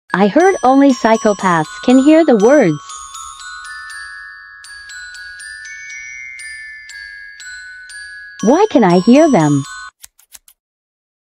I heard only psychopaths can hear the words. Why can I hear them?